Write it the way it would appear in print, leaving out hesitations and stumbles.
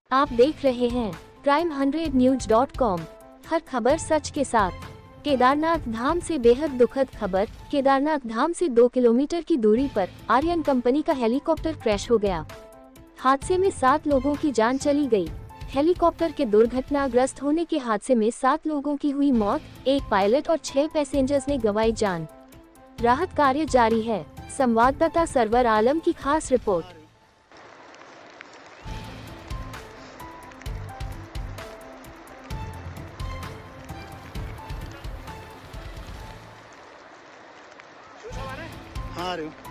आप देख रहे हैं crime100news.com। हर खबर सच के साथ। केदारनाथ धाम से बेहद दुखद खबर। केदारनाथ धाम से 2 किलोमीटर की दूरी पर आर्यन कंपनी का हेलीकॉप्टर क्रैश हो गया। हादसे में 7 लोगों की जान चली गई। हेलीकॉप्टर के दुर्घटनाग्रस्त होने के हादसे में 7 लोगों की हुई मौत, 1 पायलट और 6 पैसेंजर्स ने गंवाई जान। राहत कार्य जारी है। संवाददाता सरवर आलम की खास रिपोर्ट। हाँ आ रही हूँ।